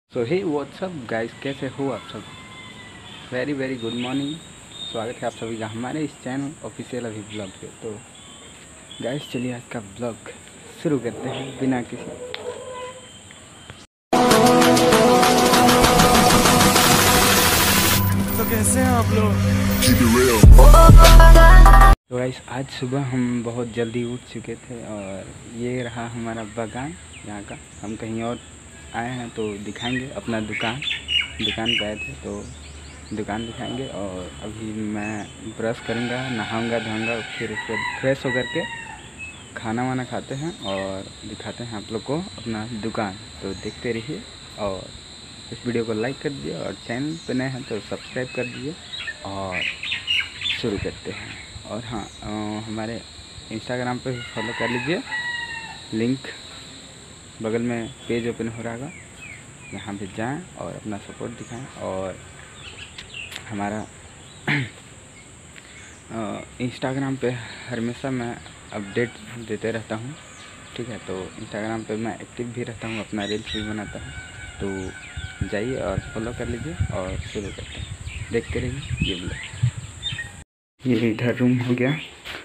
सो हे WhatsApp guys, कैसे हो आप सब। Very very good morning. स्वागत है आप सभी का हमारे इस चैनल ऑफिशियल अभी ब्लॉग पे। तो गाइस चलिए आज का ब्लॉग शुरू करते हैं बिना किसी। तो कैसे हैं आप लोग। तो गाइस आज सुबह हम बहुत जल्दी उठ चुके थे और ये रहा हमारा बागान यहाँ का। हम कहीं और आए हैं तो दिखाएंगे अपना दुकान पे आए थे तो दुकान दिखाएंगे। और अभी मैं ब्रश करूँगा, नहाऊँगा, धोऊँगा, फिर उसके फ्रेश होकर के खाना वाना खाते हैं और दिखाते हैं आप लोग को अपना दुकान। तो देखते रहिए और इस वीडियो को लाइक कर दीजिए और चैनल पे नए हैं तो सब्सक्राइब कर दीजिए और शुरू करते हैं। और हाँ, हमारे इंस्टाग्राम पे भी फॉलो कर लीजिए, लिंक बगल में पेज ओपन हो रहा होगा, यहाँ पे जाएं और अपना सपोर्ट दिखाएं। और हमारा इंस्टाग्राम पे हमेशा मैं अपडेट देते रहता हूँ, ठीक है। तो इंस्टाग्राम पे मैं एक्टिव भी रहता हूँ, अपना रील्स भी बनाता हूँ, तो जाइए और फॉलो कर लीजिए और शुरू करते हैं। देखते रहिए ये ब्लॉग। ये इधर रूम हो गया,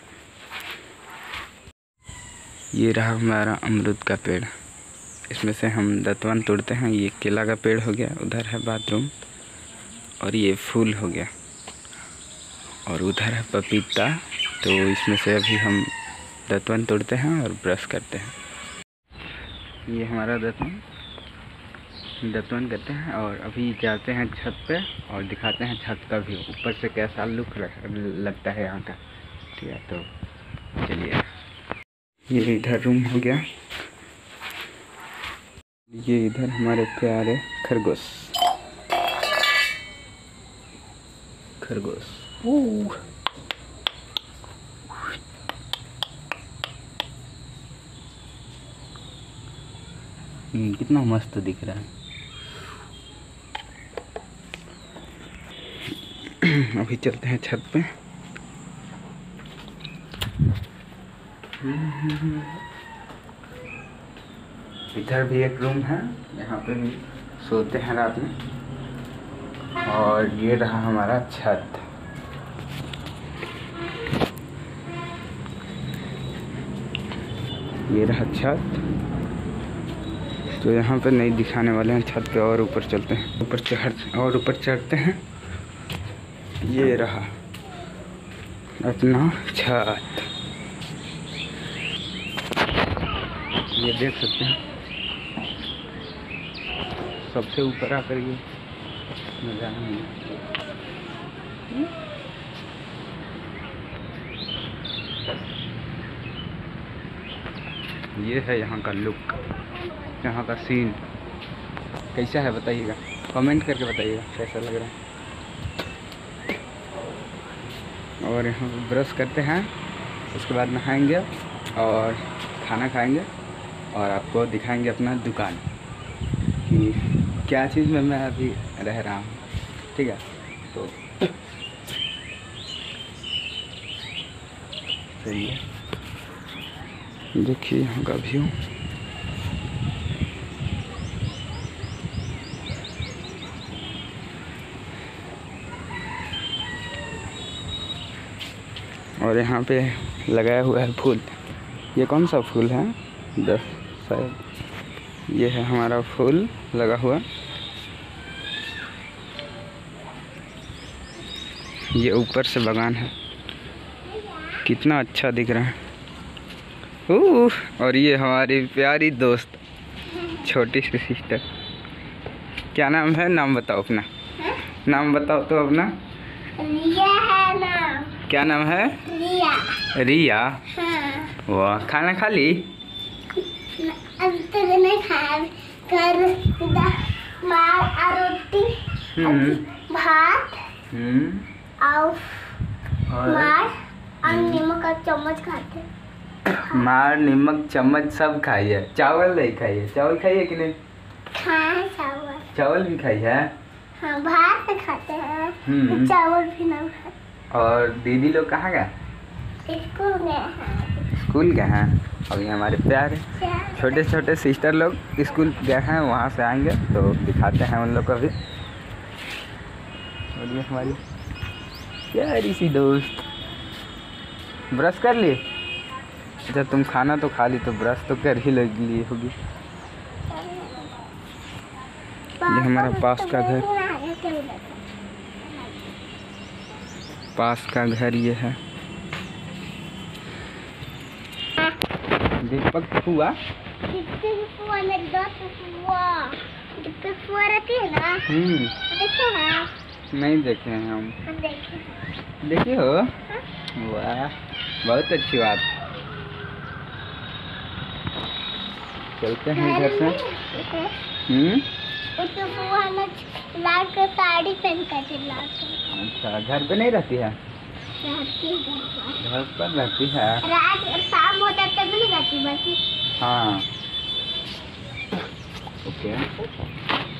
ये रहा हमारा अमरूद का पेड़, इसमें से हम दतवन तोड़ते हैं। ये केला का पेड़ हो गया, उधर है बाथरूम और ये फूल हो गया और उधर है पपीता। तो इसमें से अभी हम दतवन तोड़ते हैं और ब्रश करते हैं। ये हमारा दतवन करते हैं और अभी जाते हैं छत पे और दिखाते हैं छत का व्यू, ऊपर से कैसा लुक लगता है यहाँ का, ठीक है। तो चलिए, ये इधर रूम हो गया, ये इधर हमारे प्यारे खरगोश। कितना मस्त दिख रहा है। अभी चलते हैं छत पे। इधर भी एक रूम है, यहाँ पे भी सोते हैं रात में। और ये रहा हमारा छत। ये रहा छत। तो यहाँ पे नहीं दिखाने वाले हैं छत पे, और ऊपर चलते हैं, ऊपर चढ़ते हैं। ये रहा अपना छत, ये देख सकते हैं। सबसे ऊपर आकर ये नजारा है। ये है यहाँ का लुक, यहाँ का सीन कैसा है बताइएगा, कमेंट करके बताइएगा कैसा लग रहा है। और यहाँ ब्रश करते हैं, उसके बाद नहाएंगे और खाना खाएंगे और आपको दिखाएंगे अपना दुकान कि क्या चीज़ में मैं अभी रह रहा हूँ, ठीक है। तो सही है, देखिए यहाँ का व्यू। और यहाँ पे लगाया हुआ है फूल। ये कौन सा फूल है, शायद ये है हमारा फूल लगा हुआ। ये ऊपर से बागान है, कितना अच्छा दिख रहा है। और ये हमारी प्यारी दोस्त, छोटी सी सिस्टर। क्या नाम है, नाम बताओ अपना, नाम बताओ तो अपना। रिया है नाम। क्या नाम है? रिया। हाँ। वाह, खाना खा ली? अब तक नहीं खाया, कर मार रोटी, भात और मार और नमक और चम्मच खाते। मार, नमक, चम्मच सब खाई है, चावल नहीं खाई है। चावल खाई है कि नहीं? हाँ, चावल भी खाई है। हाँ, भात तो खाते हैं, चावल भी नहीं खाते। और दीदी लोग कहाँ गए? स्कूल गए हैं। स्कूल गए हैं। अभी हमारे प्यारे छोटे छोटे सिस्टर लोग स्कूल गए हैं, वहाँ से आएंगे तो दिखाते हैं उन लोग को भी। और ये हमारी प्यारी सी दोस्त ब्रश कर ली। अच्छा तुम खाना तो खा ली तो ब्रश तो कर ही ली होगी। ये हमारा पास का घर, पास का घर ये है। दीपक हुआ रहती है ना, देखे हैं? नहीं देखे हैं हम। देखे हो? वाह बहुत अच्छी बात। चलते हैं घर से। उसके बुआ ने लाल के साड़ी पहन कर चिल्ला। अच्छा घर पे नहीं रहती है? घर पर रहती है। रात शाम होता तब नहीं रहती बल्कि। हाँ ओके।